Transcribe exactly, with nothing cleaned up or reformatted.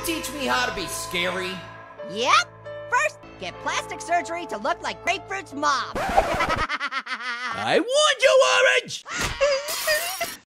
teach me how to be scary? Yep. First, get plastic surgery to look like Grapefruit's mom. I warned you, Orange!